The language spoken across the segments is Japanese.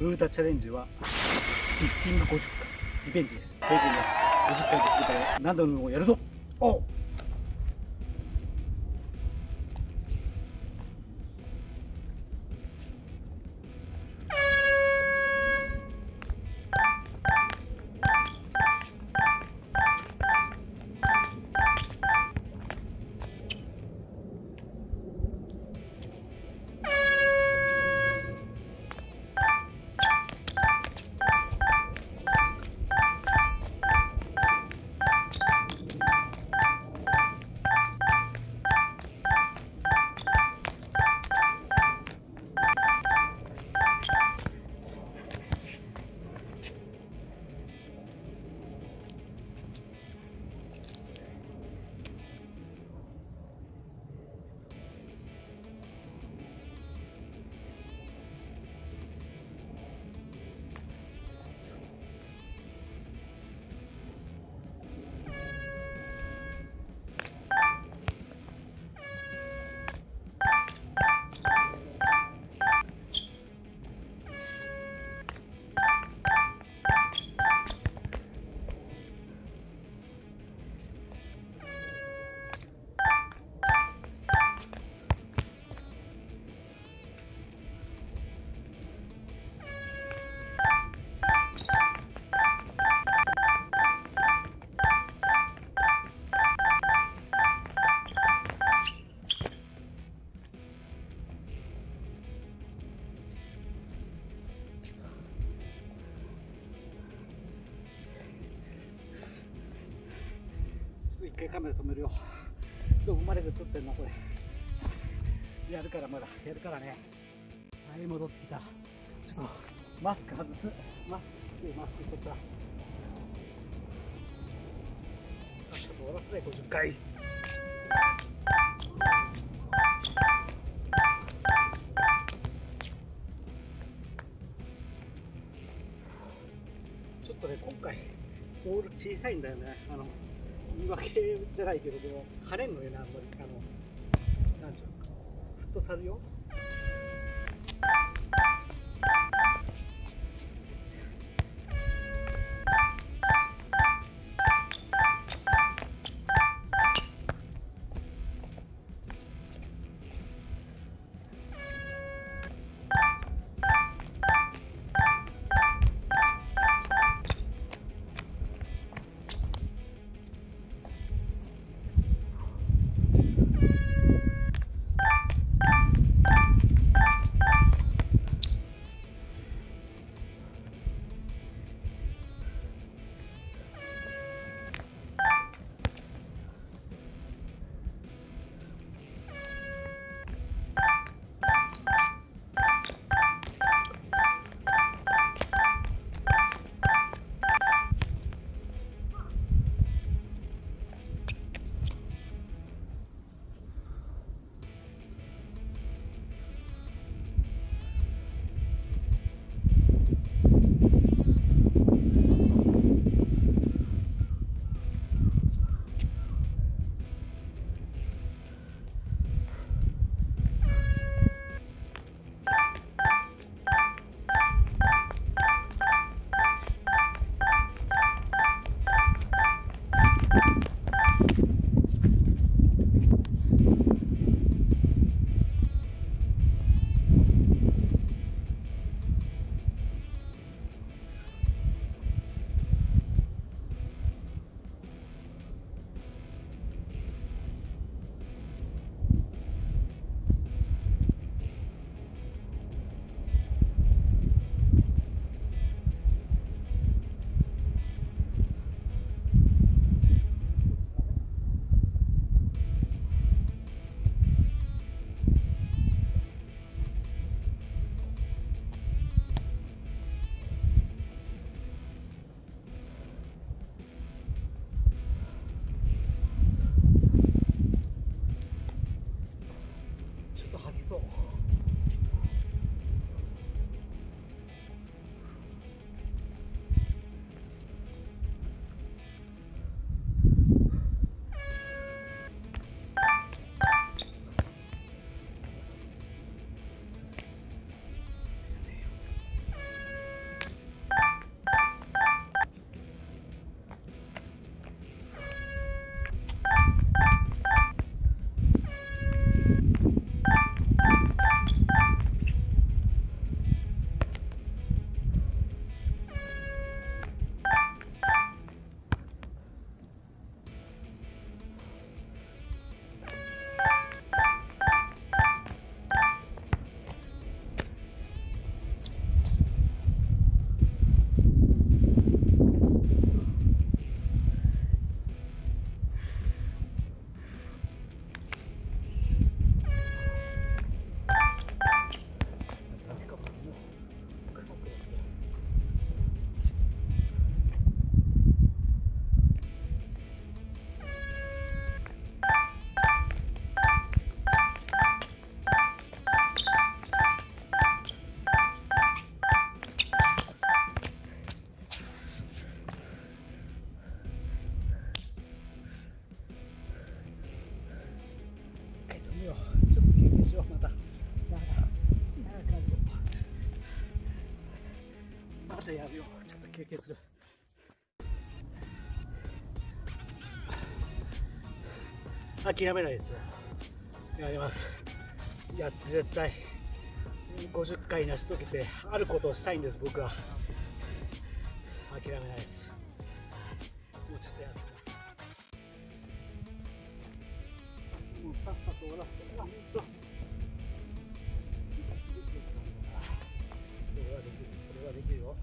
ブータチャレンジはリフティング50回リベンジです。制限なし50回できるから何度もやるぞ。おう。一回カメラ止めるよ。どこまで映ってんのこれ。やるからまだやるからね。はい、戻ってきた。ちょっとマスク外す。マスク取った。ちょっと終わらせない50回。ちょっとね、今回ボール小さいんだよね。言い訳じゃないけど、跳ねんのよな、あんまり。なんちゅうの、フットサルよ。 ちょっと休憩する。諦めないですよ。やります。いや、絶対50回成し遂げてあることをしたいんです、僕は。諦めないです。もうちょっとやってきます。もうさっさと終わらせて、本当。これはできる、これはできるよ。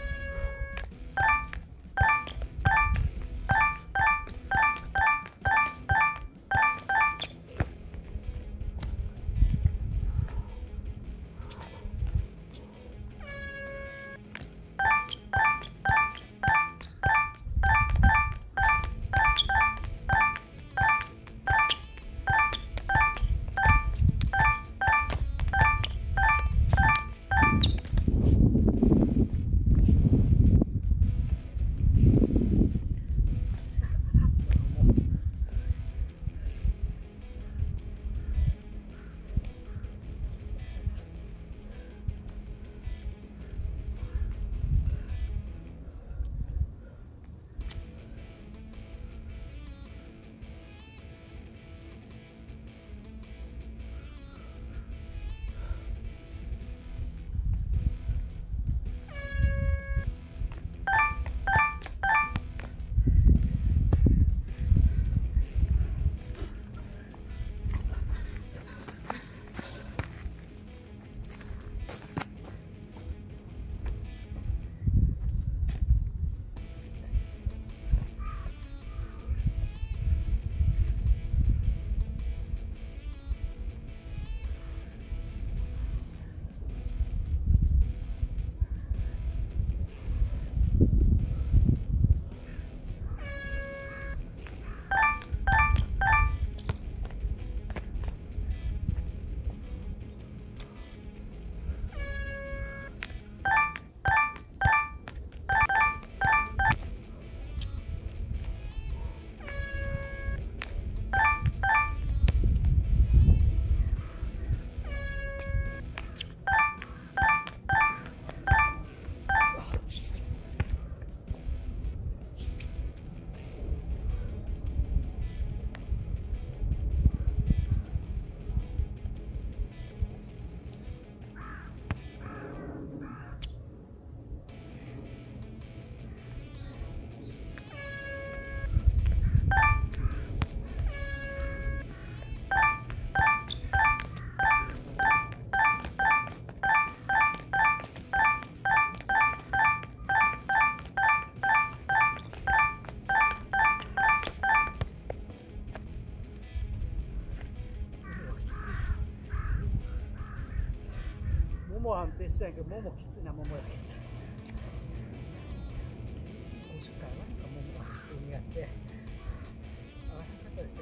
ももは安定してないけど、ももきついな、ももがきつい。50回はなんかももが普通にやって、あ、よかったですね。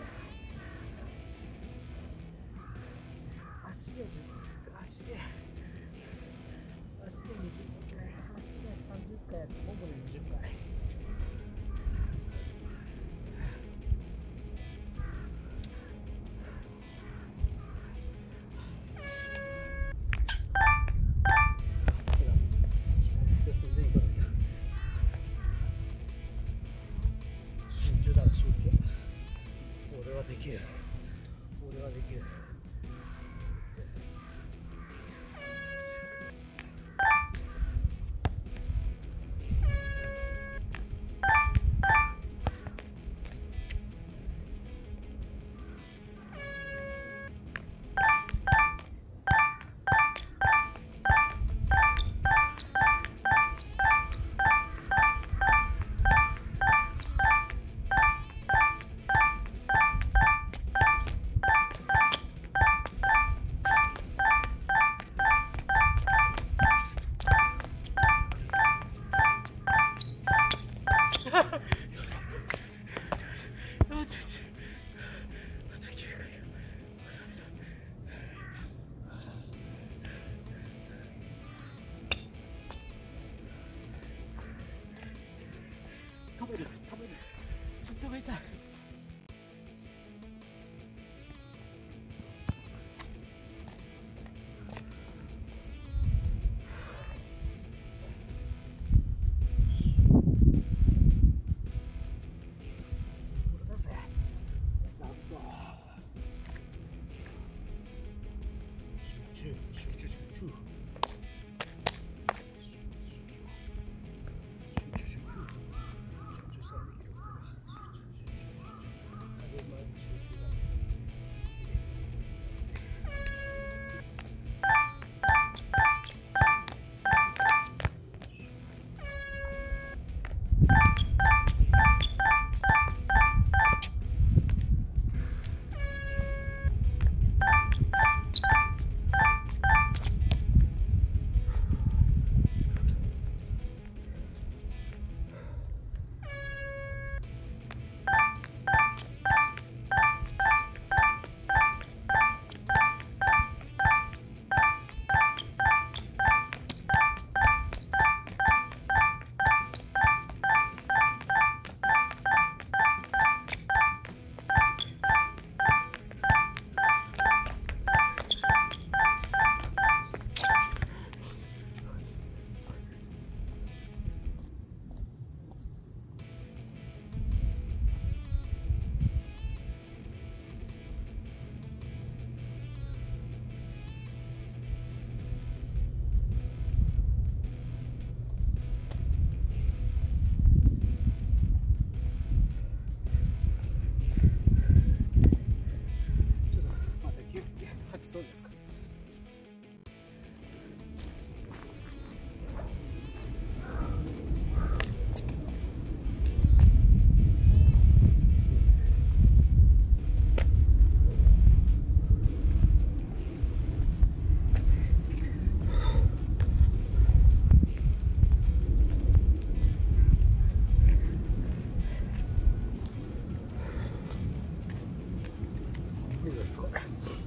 足で20回、足で30回やって、ももで20回。俺はできる。俺はできる。食べる、心臓が痛い。 そうですか。水がすごい。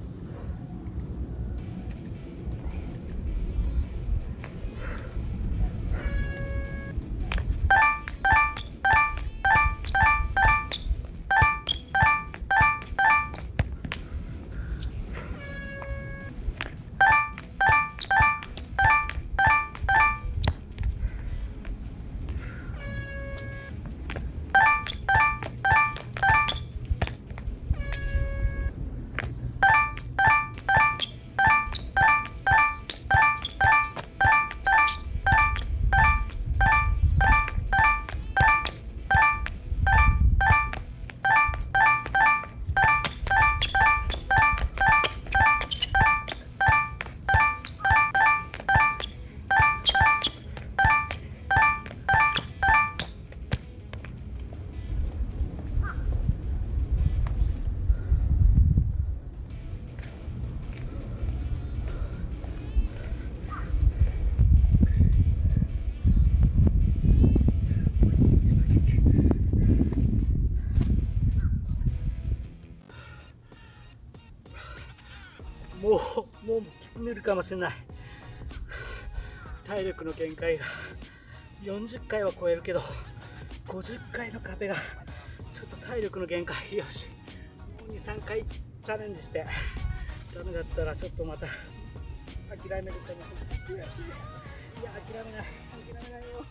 もう無理かもしれない。体力の限界が40回は超えるけど、50回の壁がちょっと体力の限界。よし、もう2、3回チャレンジして、ダメだったらちょっとまた諦めるかもしれない。悔しい。いや、諦めないよ。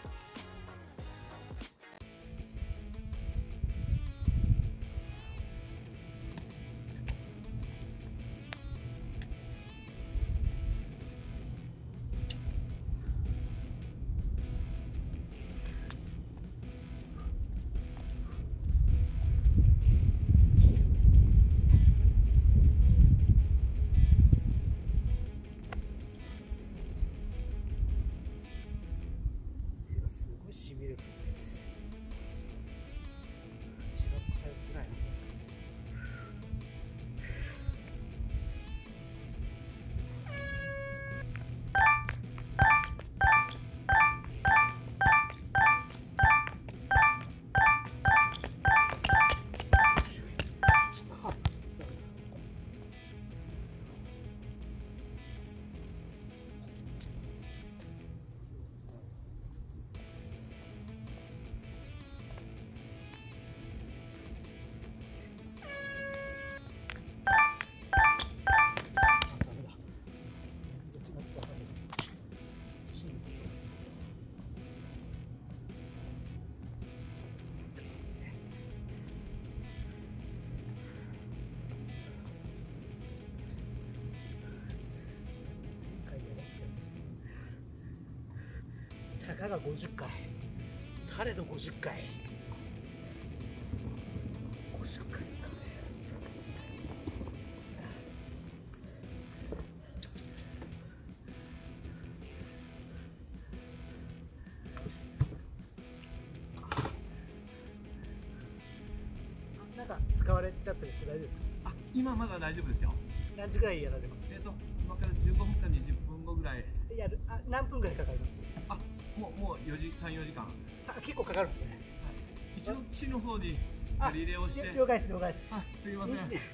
たかが50回、されど50回。50回か。 ったです。大丈夫です。 あ、今まだ大丈夫ですよ。 何時ぐらいやられます？ 今から15分か20分後ぐらい。 何分ぐらいかかります？ あ、もう3、4時間。 結構かかるんですね。 一応市の方に借り入れをして。 了解です、了解です。 すいません。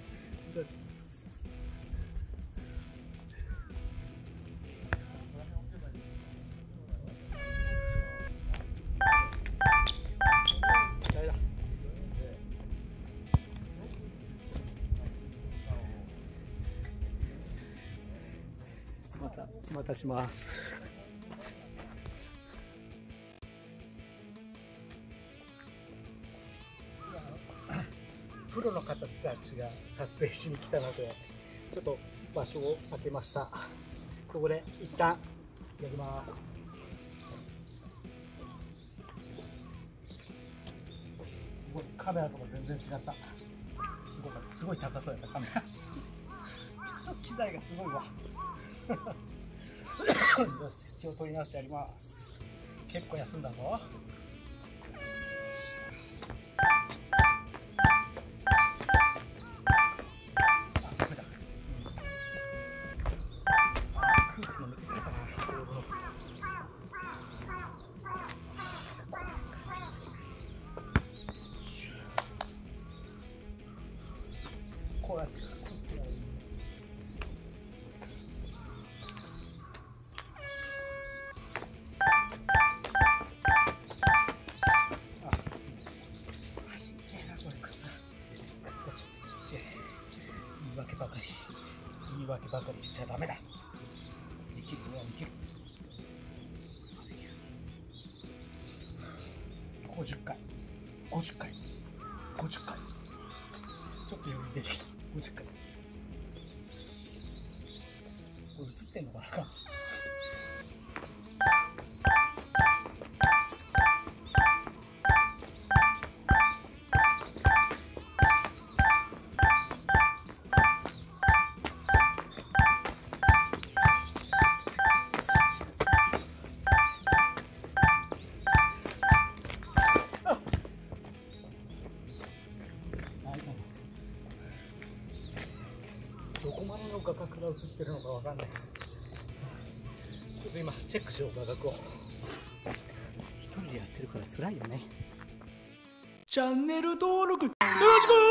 またします。プロの方たちが撮影しに来たので、ちょっと場所を空けました。ここで一旦やります。すごい、カメラとか全然違った。すごい高そうやったカメラ。機材がすごいわ。よし、気を取り直してやります。結構休んだぞ。こうやって言い訳ばかりしちゃダメだ。できるよ、できる。50回50回50回、ちょっと余裕出てきた。50回。これ映ってんのかな。どこまでの画角が映ってるのかわかんない。ちょっと今チェックしよう、画角を。一人でやってるから辛いよね。チャンネル登録よろしく。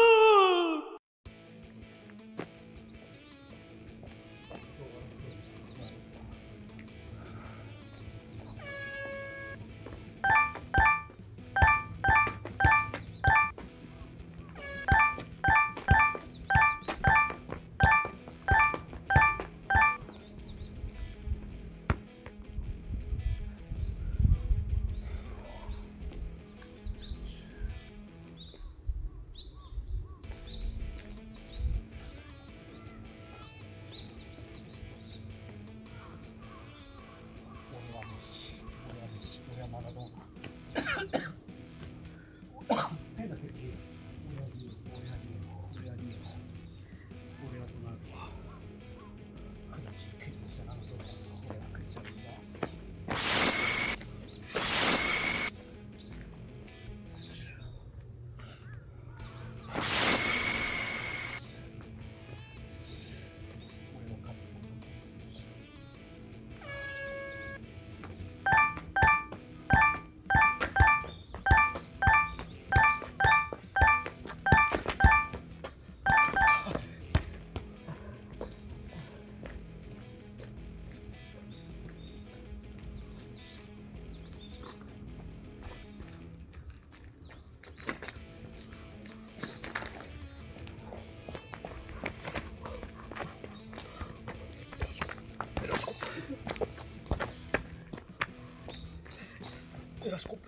俺はまだどうな。変な敵。俺はとなるわ。形結構したなのと、俺は食いちゃうんだ。俺の勝つ。よろしく。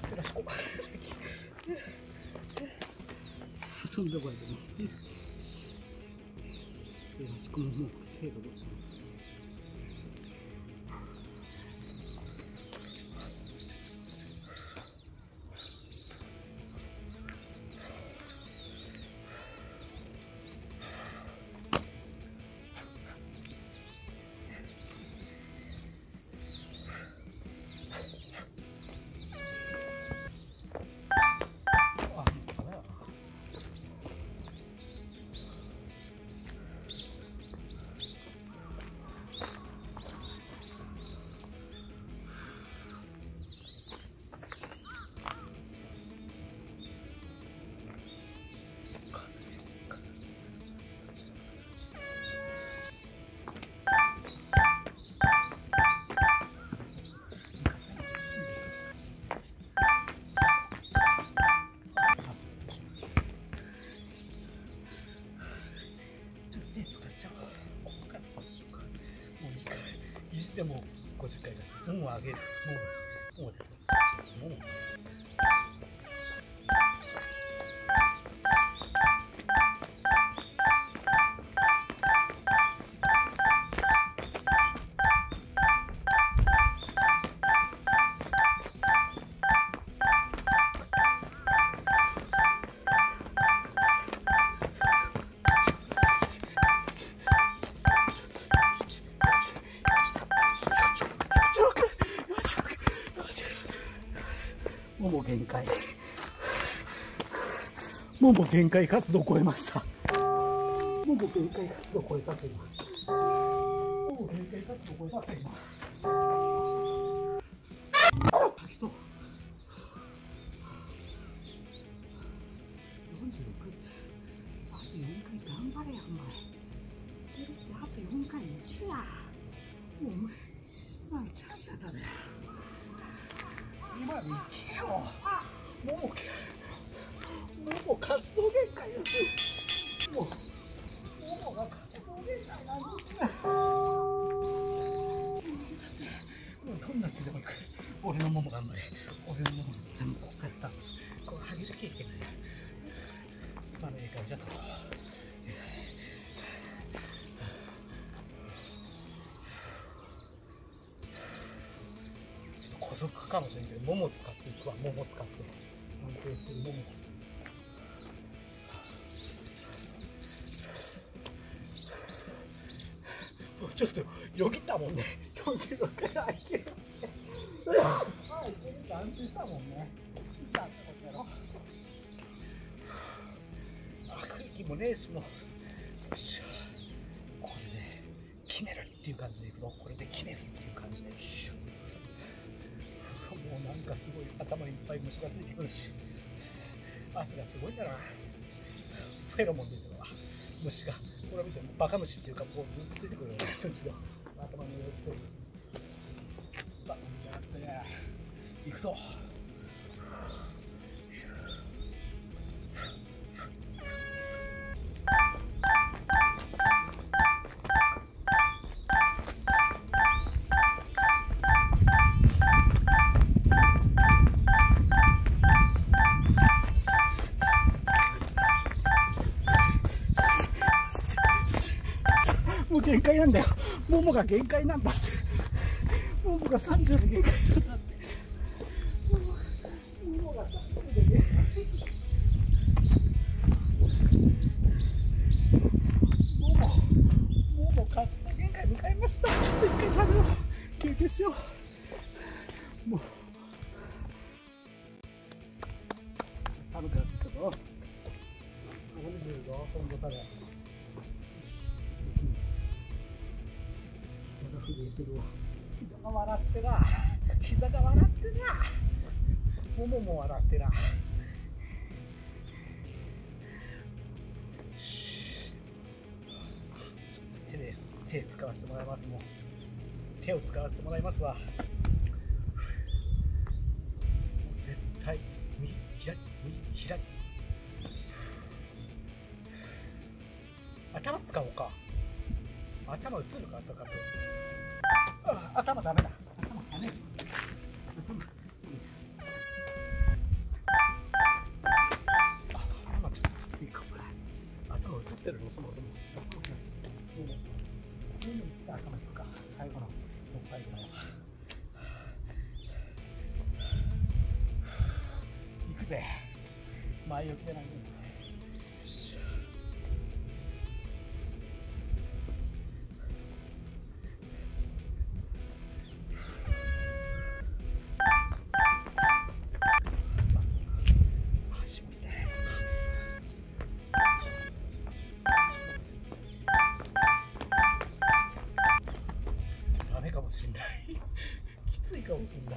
遊んでこいでね。よろしくももう精度ですね。 げる。もももも。もも限界。もも限界活動を超えました。もも限界活動を超えたって今。もも限界活動を超えたって今。吐きそう。46。あと4回頑張れや、お前。あと4回いけや。もう、まあ、チャンスやったね。今に行けよ。もも活動限界です。ももが活動限界なんですね。もうどんな手でもいく。俺のもも頑張れ。俺のもも、ここからスタート。これ上げなきゃいけない。今のいい感じだと。孤独かもしれんけど、もも使っていくわ、もも使って。安定してるもも。ちょっとよぎったもんね。46回いける。ああ、いけるって安定したもんね。いったってことやろ。あ、空気もねえしも。よし。これで決めるっていう感じでいくぞ。これで決めるっていう感じで。よし。もうなんかすごい頭にいっぱい虫がついてくるし、汗がすごいんだな。フェロモン出てるわ。虫が、これ見てもバカ虫っていうか、こうずっとついてくるよね。虫が頭に寄ってる。やったね。行くぞ。もう限界なんだよ。ももが限界なんだって。ももが30で限界なんだって。ももが30で限界。もも活動限界迎えました。ちょっと一回食べよう。休憩しよう。もう寒くなってきたぞ。寒くなるぞ。今度食べ。膝が笑ってな。膝が笑ってな。ももも笑ってな。手使わせてもらいます。もう手を使わせてもらいますわ。絶対右左右左。頭使おうか。頭映るかとかって。頭ダメだ。頭跳ねる。頭ちょっときついかも。頭映ってるのそもそも。頭いくか。最後の6回ぐらいは。行くぜ。前置きでないんだ。かもしんない。きついかもしんない。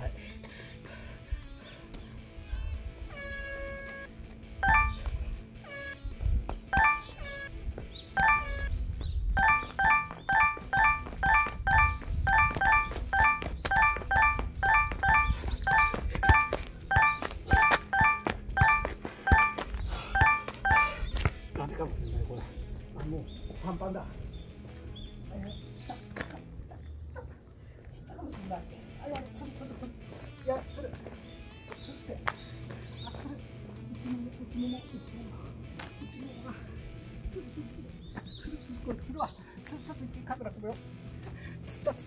ダメかもしんないこれ。もうパンパンだ。かもしれない。あ、いや、つるつる。 ももがこれつるわ、ちょっとカメラ止めよう。つる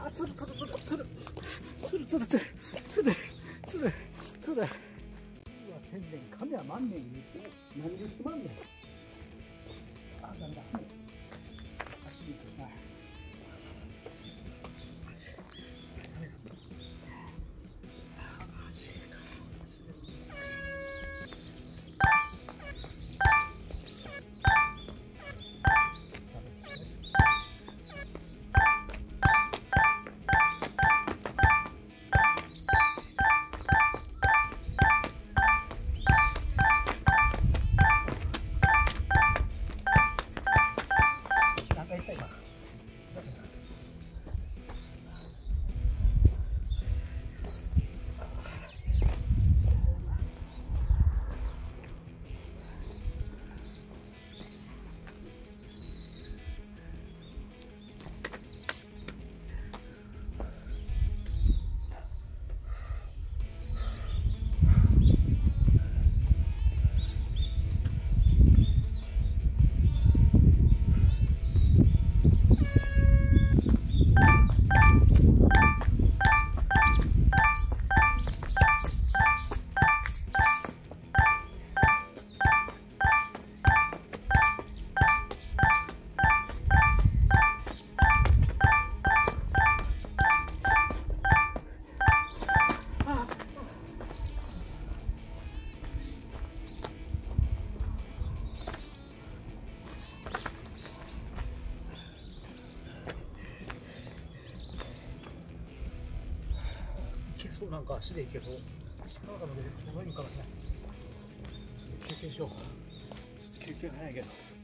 うわ、千年神は万年言って何言ってまんねん。あ、ダメだ。足にしない。なんか足で行けそう。力が抜けてすごいいいかもしれない。ちょっと休憩しよう。ちょっと休憩が早いけど。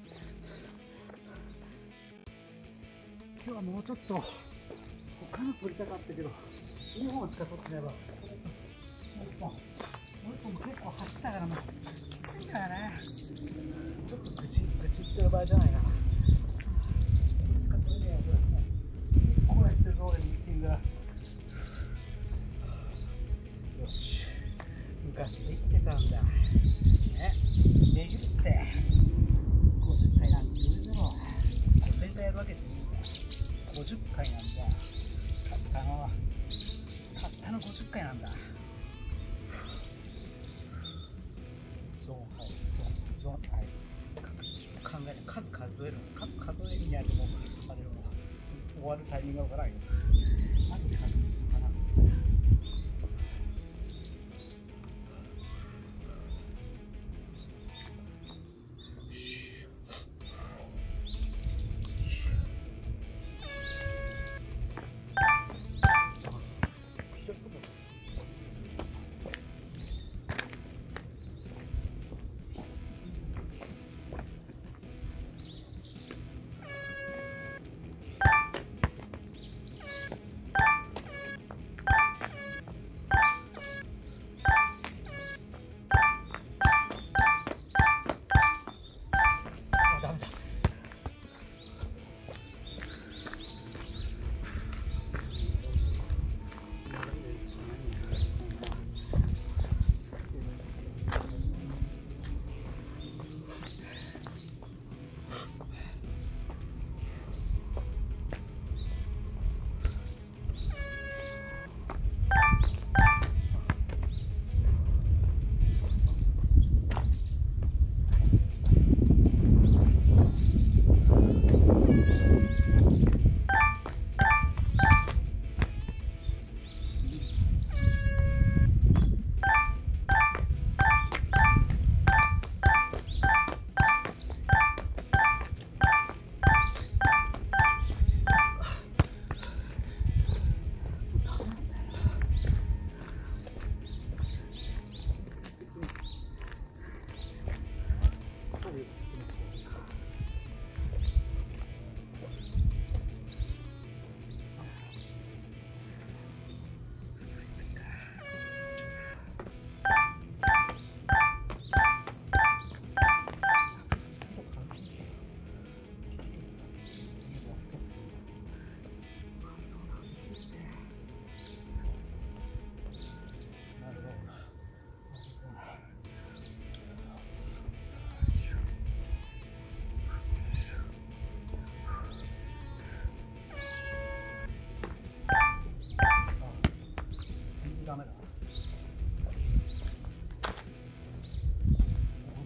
今日はもうちょっと他の取りたかったけど、2本しか取ってないわ。もう一本も結構走ったからもうきついんだよね。ちょっと愚痴ってる場合じゃないな。こうやってる通りにミーティングだ。よし、昔できてたんだね。できるって50回なんて言うだろう。5000回やるわけじゃねえんだ。50回なんだ。たったの50回なんだ。ゾーンはい、考える、数数えるにやるともあれも終わるタイミングが分からんよ。何で数にするかなんですよ。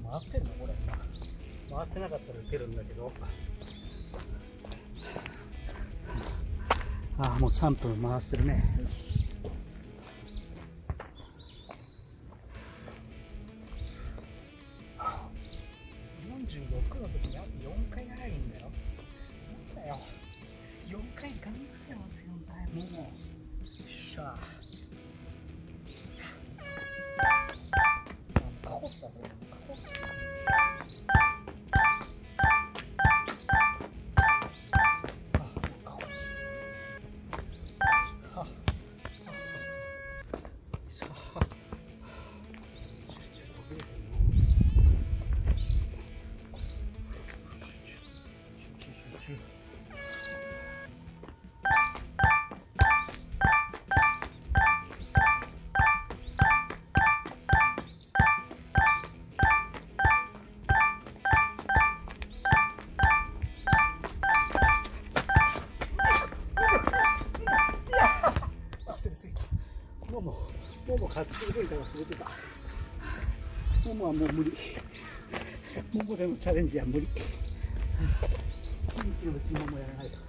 回ってんのこれ。回ってなかったら受けるんだけど。ああ、もう3分回してるね。46の時にあと4回長いんだよ。なんだよ。4回頑張れよ、4回もう。よっしゃ。過去だこれ。過去。もも買ってくれたら忘れてた。ももはもう無理。ももでのチャレンジは無理。元気のうちにももやらないと。ちょ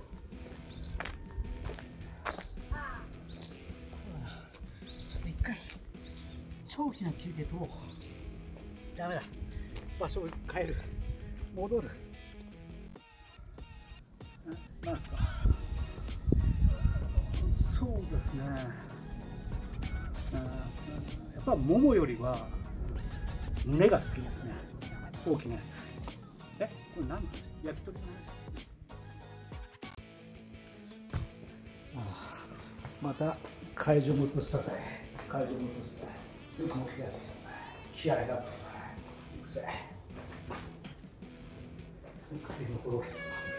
っと一回長期な休憩とダメだ。場所を変える。戻る。なんですか。そうですね。やっぱももよりは胸が好きですね。大きなやつ。これ何の話？焼き鳥の話。また会場も移したぜ。会場も移した。よくも気合いだってください。気合いだってください。行くぜ。薬のほろけ。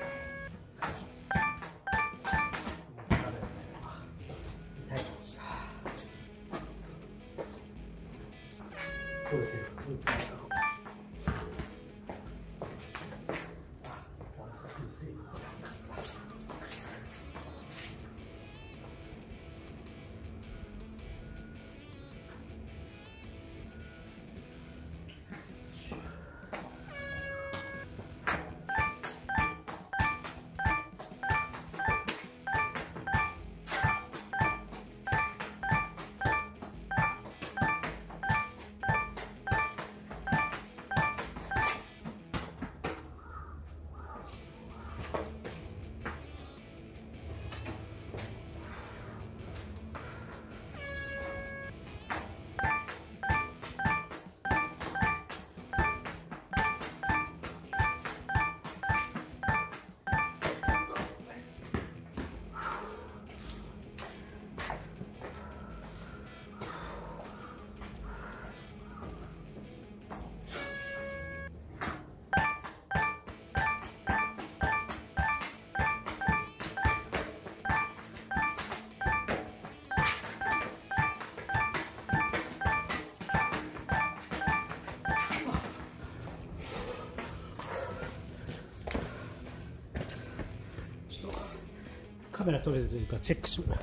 取れてる。カメラ撮れてるかチェックします。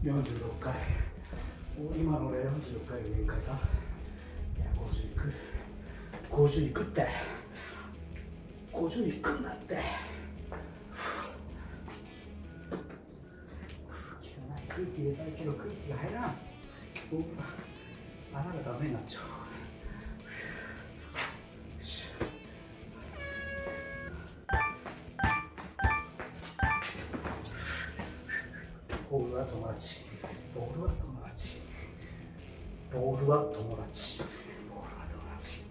46回。今の俺46回が限界か。いや、50いく。50いくって。50いくんだって。空気入れたいけど空気が入らん。穴がダメになっちゃう。ボールは友達。ボールは友達。ボールは友達。ボールは友達。ボールは友達。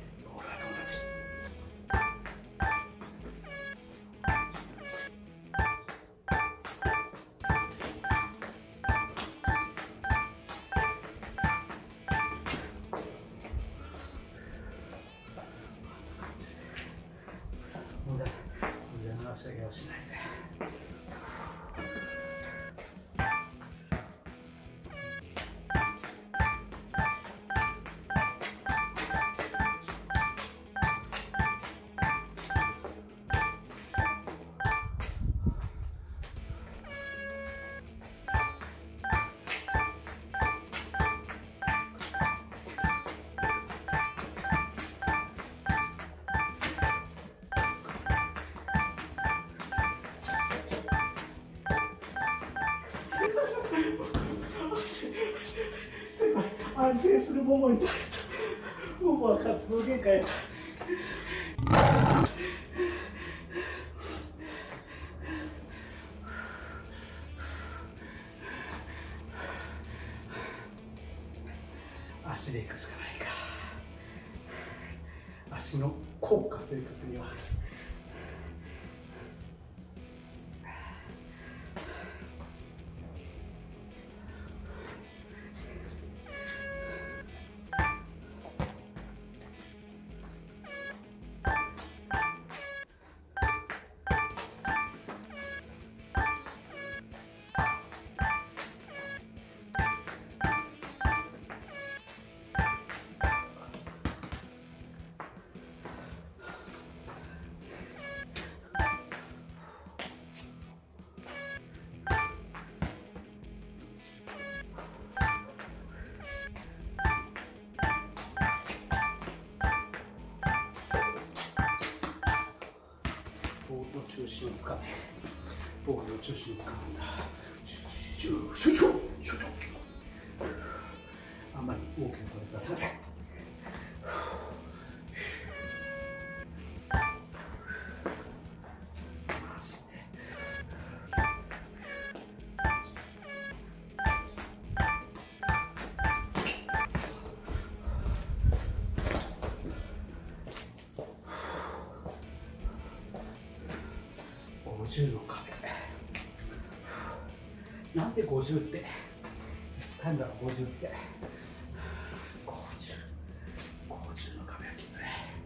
腕の足上げはしないぜ。安定するももに耐えた。ももは活動限界だ。足で行くしかないか。足の効果正確には。ボールの中心をつかめ。ボールの中心をつかむんだ。シュシュあんまり大きな声出せません。50の壁。なんで50って。なんだろう、50って。50の壁はきつい。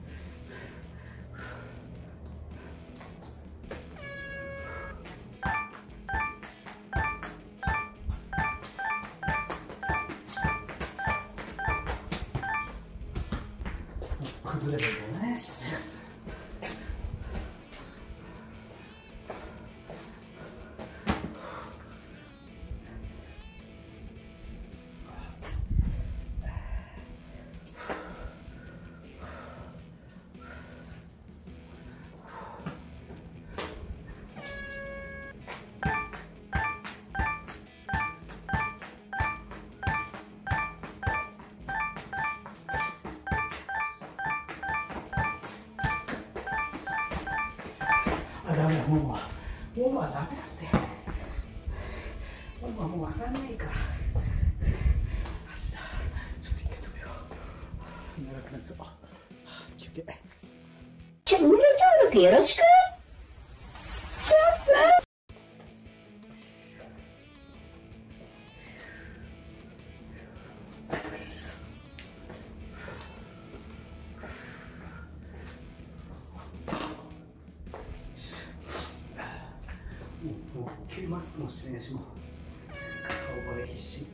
崩れるよね、姿勢。ダメだ、ももはダメだって。ももはもう上がんないから。足だ。ちょっと一回止めよう。長くなりそう。休憩。 チャンネル登録よろしく。 もう急マスクもしてねえし、もう顔バレ必死。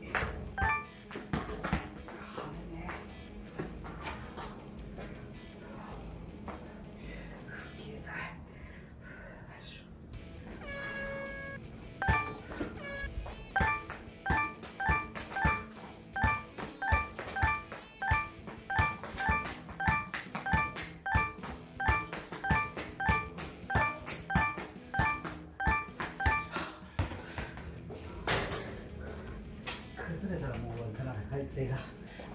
性が。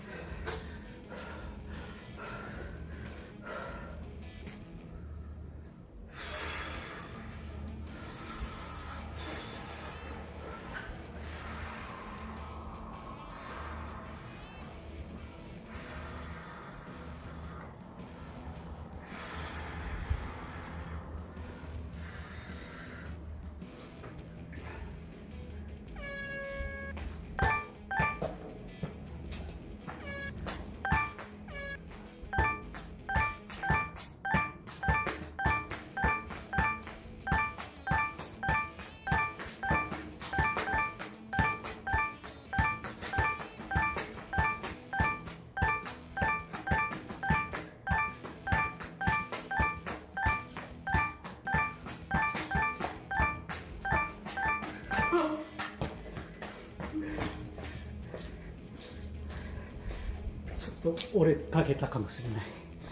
ちょっと折れかけたかもしれない。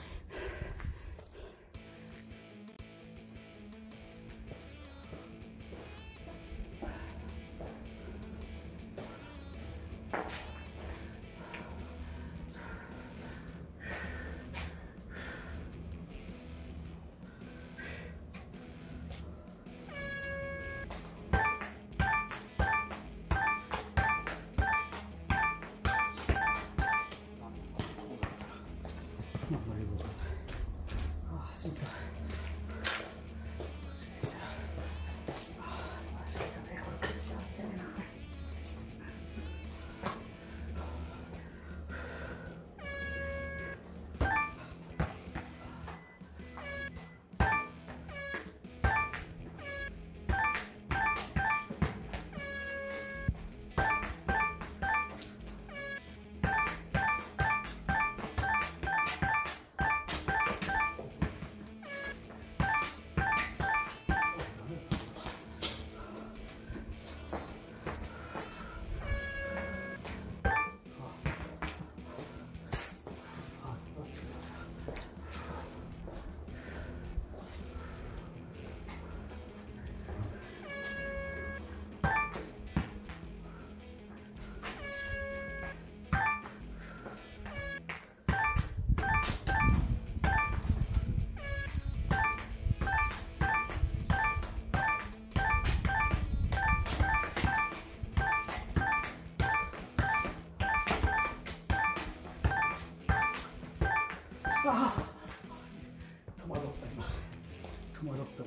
ああ、戸惑った今。戸惑ったわ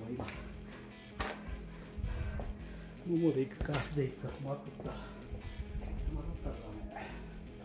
今。ももで行くか足で行くか戸惑った。戸惑ったからね。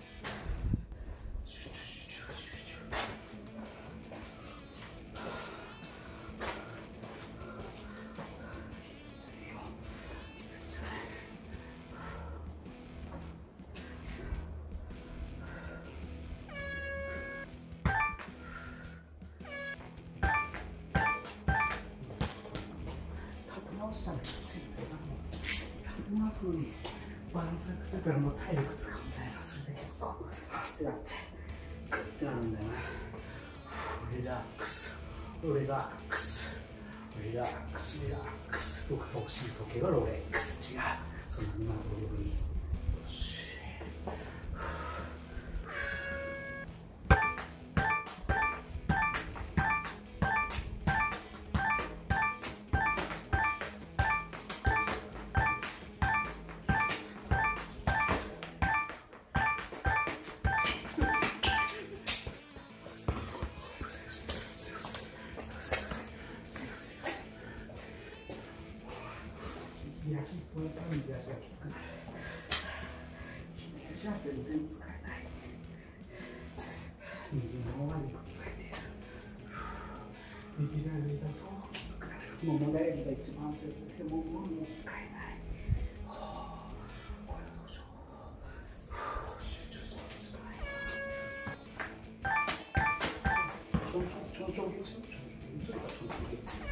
したらきついんだよな。立てますのにバランスが崩れたらもう体力使うみたいな。それで結構ってなってグッてなるんだよね。リラックスリラックスリラックスリラックス。僕ボクシング時計はロレックス。違う、そんな今のところに。よし、右足一本やったら右足がきつくなる。左足は全然使えない。右の方が肉使えている。右左だときつくなる。もも左が一番安定するけどもも使えない。これはどうしよう。集中してちょんちょんちょんちょんちょんちょんちょんちょんちょんちょんちょんちょん。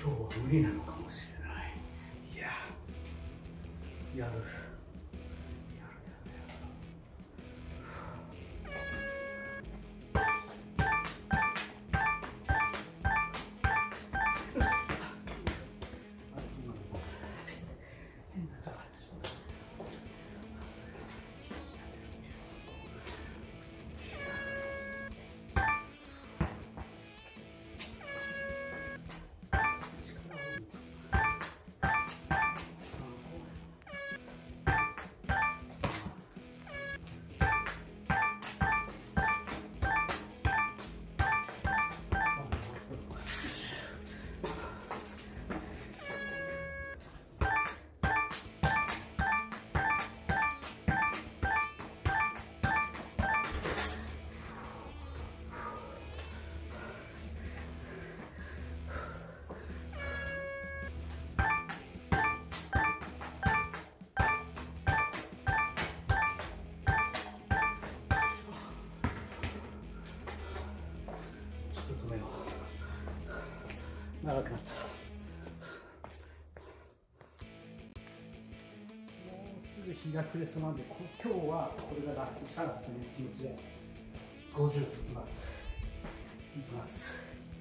今日は無理なのかもしれない。いや、やる。長くなった。もうすぐ日が暮れそうなんで、今日はこれがラストチャンスという気持ちで50いきます。いきます。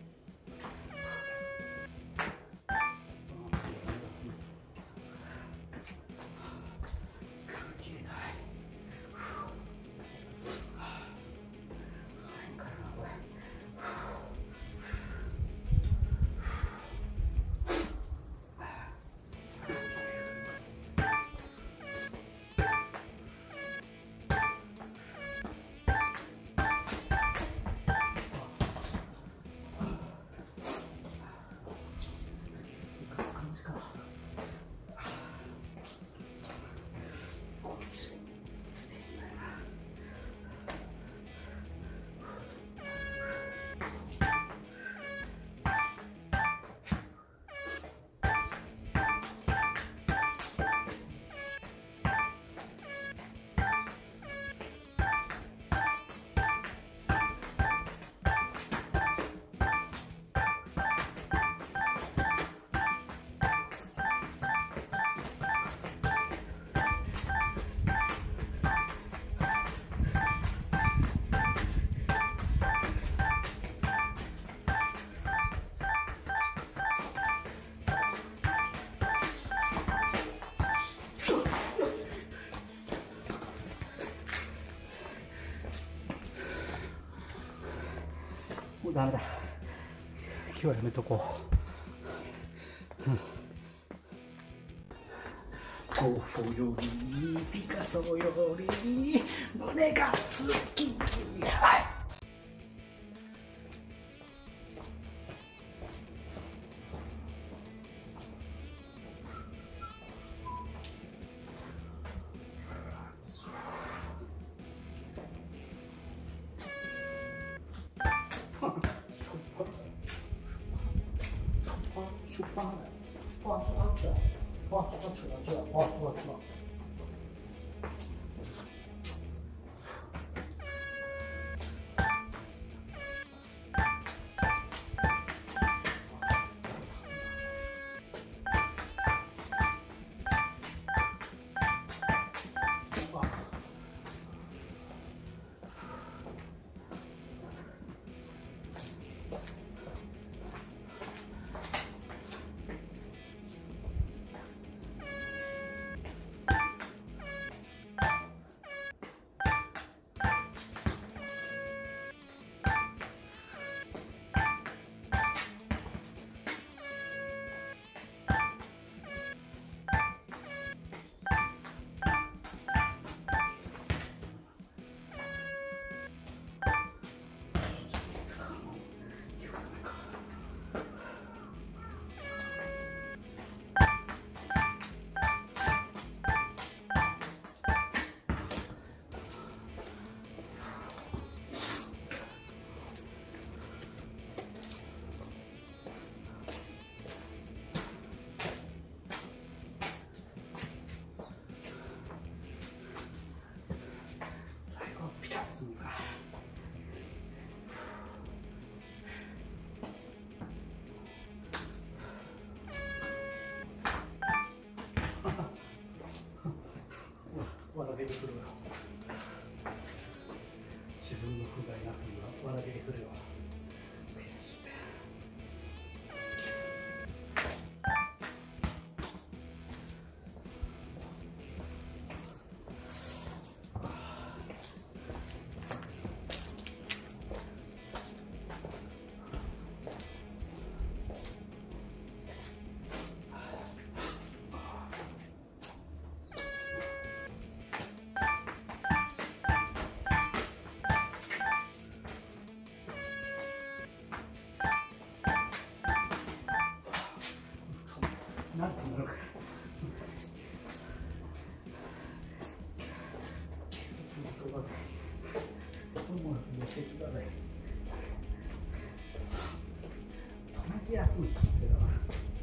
もうダメだ。今日はやめとこう。ゴッホよりピカソより胸が好き。はい。 風がいますには輪投げで振るわ。悔しい。なんていうのか警察もそうだぜ。思わずも鉄だぜ。止めて休むって言ってたな。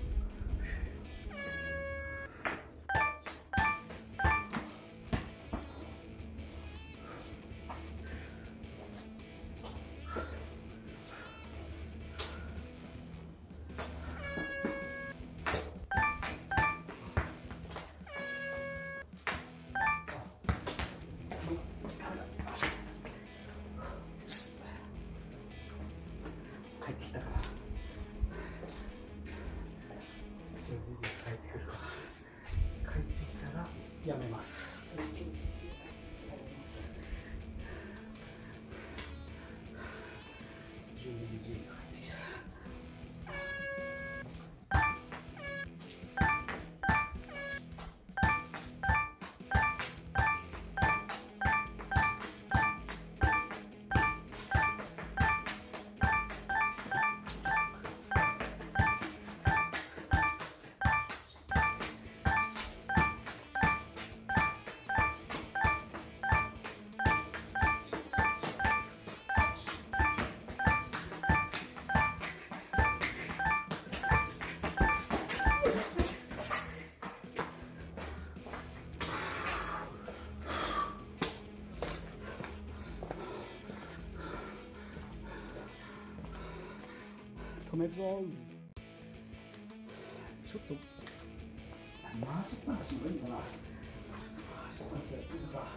帰ってきたから。じじじ帰ってくるわ。帰ってきたらやめます。やめます。12時に帰ってきたら。止めるぞ。ちょっと回しっぱなしもいいかな。回しっぱなしやってみるか。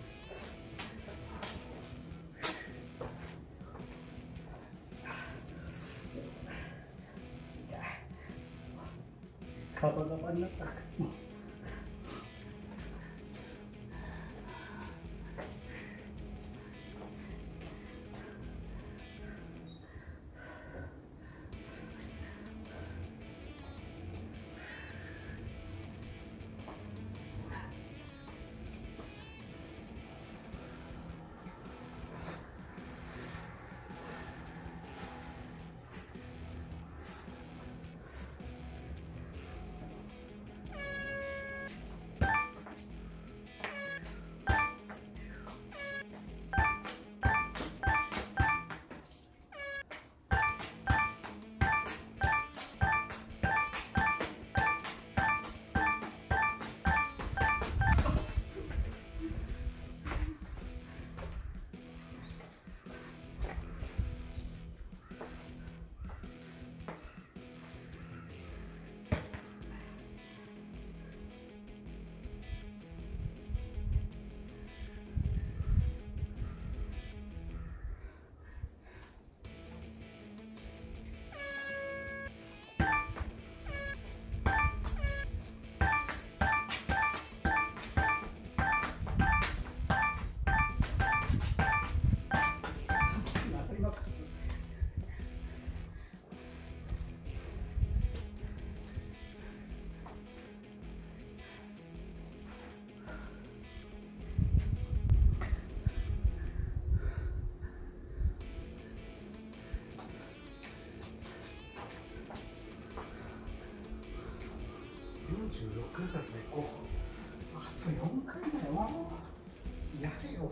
ガバガバになった靴も。46回ですね。あと4回だよ。やれよ。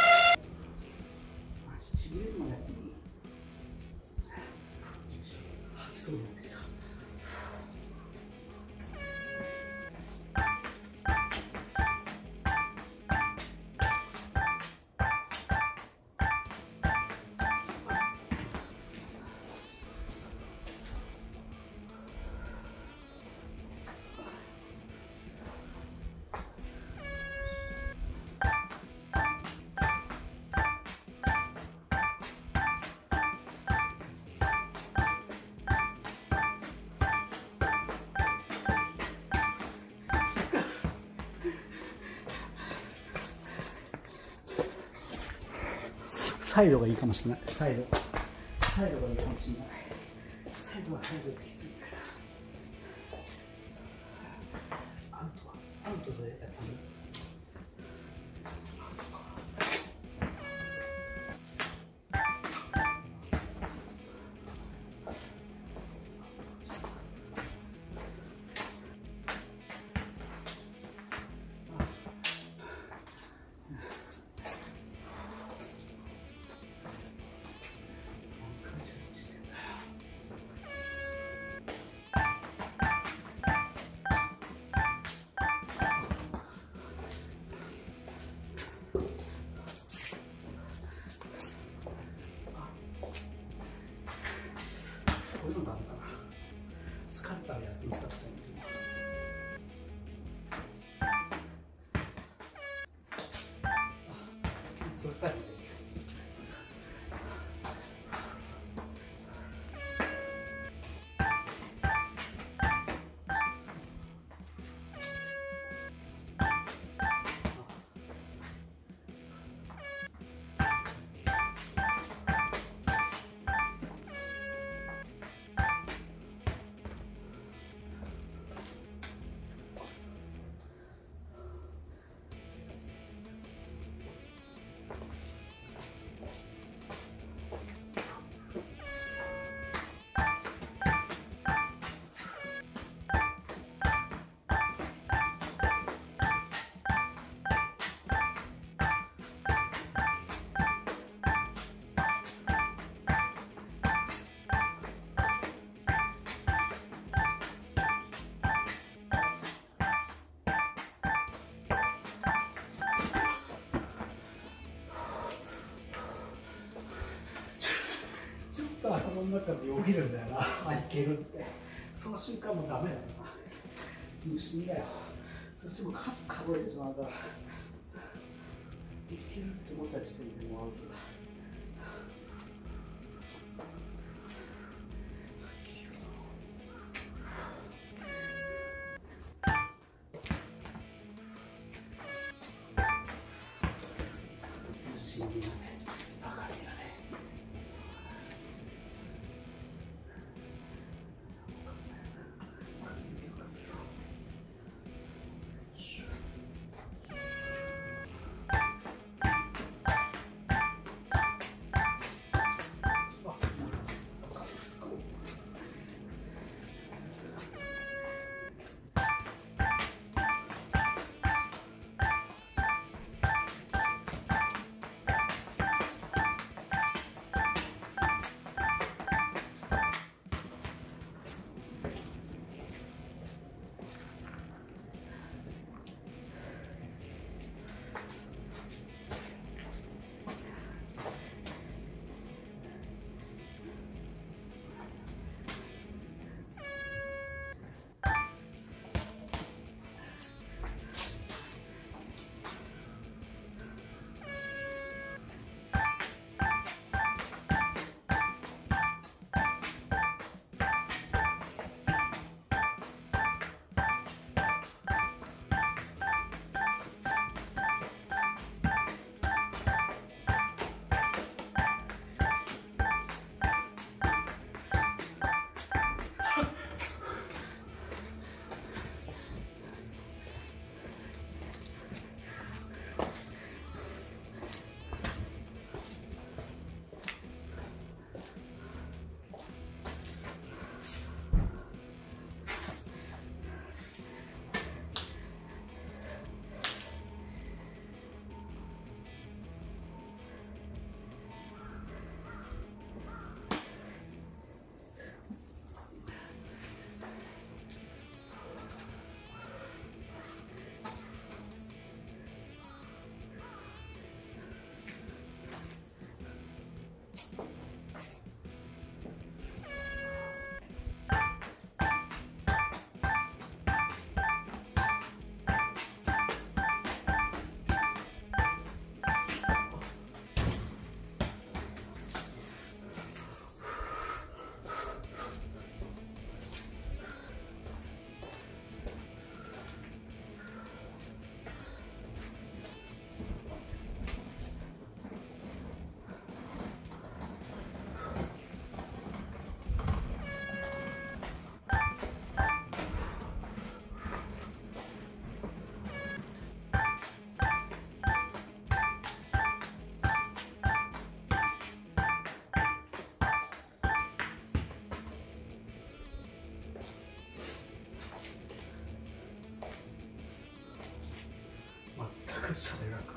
足ちぎれるまでやっていい？吐きそうになってきた。 サイドがいいかもしれない。サイドがいいかもしれない。サイドはサイドできついから。アウトでやってみる。こういうのなんだな。疲れたら休み作戦っていうの。それさえもできる。頭の中でよぎるんだよな、あ、いけるって。その瞬間もダメだよな。無心だよ。どうしても数数えてしまうから、いけるって思った時点でもうアウトだ。無心だね、バカだね。 ちゃでかく